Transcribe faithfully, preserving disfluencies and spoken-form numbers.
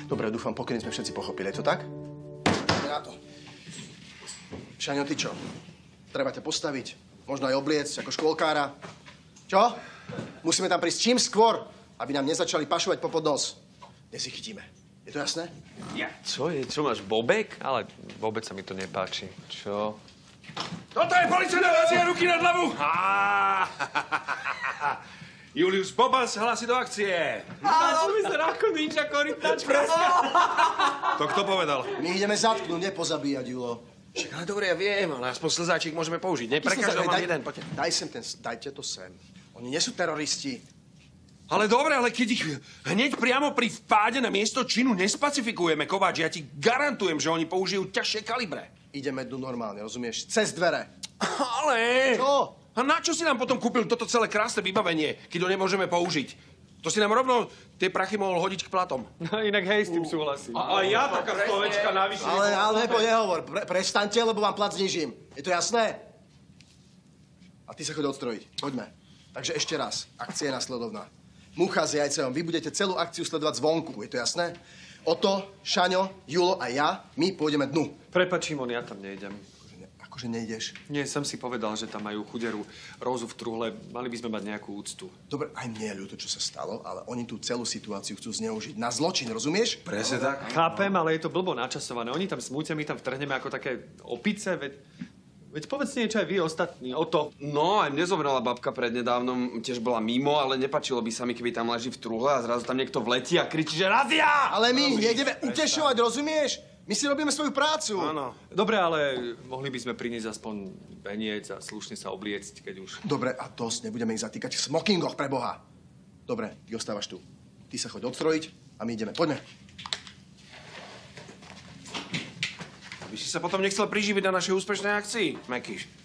Dobre, dúfam, pokojne sme všetci pochopili. Je to tak? Poďme na to. Šaňo, ty čo? Treba ťa postaviť, možno aj obliecť ako škôlkára. Čo? Musíme tam prísť čím skôr, aby nám nezačali pašovať popod nos. Dnes ich chytíme. Je to jasné? Ja. Čo je? Čo máš, bobek? Ale vôbec sa mi to nepáči. Čo? Toto je policajná racia, ruky nad hlavu! Julius Bobas hlási do akcie. Čo vyzerá ako ninja korytnačka? To kto povedal? My ideme zatknúť, nepozabíjať, Julo. Však ale dobre, ja viem, ale aspoň slzáčik môžeme použiť. Ne, pre každého mám jeden, poďte. Daj sem ten, dajte to sem. Oni nie sú teroristi. Ale dobre, ale keď ich hneď priamo pri vpáde na miesto činu nespacifikujeme, Kováč, ja ti garantujem, že oni použijú ťažšie kalibre. Ideme dnu normálne, rozumieš? Cez dvere. Ale... Čo? A na čo si nám potom kúpil toto celé krásne vybavenie, keď ho nemôžeme použiť? To si nám rovno tie prachy mohol hodiť k platom. No inak hej, s tým súhlasím. A, a ja taká stovečka navyše. Ale, ale nepo, nehovor. Pre, prestaňte, lebo vám plat znižím. Je to jasné? A ty sa choď odstrojiť. Poďme. Takže ešte raz. Akcia je nasledovná. Mucha s jajcom. Vy budete celú akciu sledovať zvonku. Je to jasné? Oto, Šaňo, Julo a ja, my pôjdeme dnu. Prepač, Šimon, ja tam nejdem. Akože nejdeš? Nie, som si povedal, že tam majú chuderú Rózu v truhle. Mali by sme mať nejakú úctu. Dobre, aj mne je ľúto, čo sa stalo, ale oni tú celú situáciu chcú zneužiť na zločin, rozumieš? Presne tak. Chápem, ale je to blbo načasované. Oni tam smútia, my tam vtrhneme ako také opice, veď... Veď povedzte niečo aj vy ostatní, o to. No, aj mne zomrela babka prednedávnom, tiež bola mimo, ale nepačilo by sa mi, keby tam leží v truhle a zrazu tam niekto vletí a kričí, že razia! Ale my nejdeme utešovať, rozumieš? My si robíme svoju prácu. Áno. Dobre, ale mohli by sme priniesť aspoň veniec a slušne sa obliecť, keď už. Dobre, a dosť, nebudeme ich zatýkať v smokingoch, pre Boha. Dobre, ty ostávaš tu. Ty sa choď odstrojiť a my ideme. Poďme. Aby si sa potom nechcel priživiť na našej úspešnej akcii, Mekyš.